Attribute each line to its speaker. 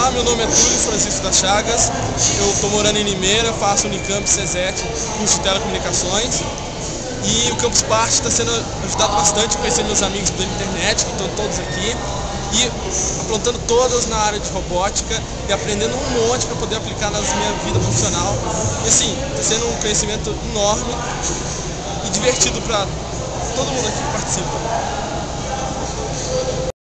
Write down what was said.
Speaker 1: Olá, meu nome é Túlio Francisco das Chagas, eu estou morando em Limeira, faço Unicamp CESET, curso de telecomunicações, e o Campus Party está sendo ajudado bastante, conhecendo meus amigos pela internet, que estão todos aqui, e aprontando todas na área de robótica e aprendendo um monte para poder aplicar na minha vida profissional. E assim, está sendo um conhecimento enorme e divertido para todo mundo aqui que participa.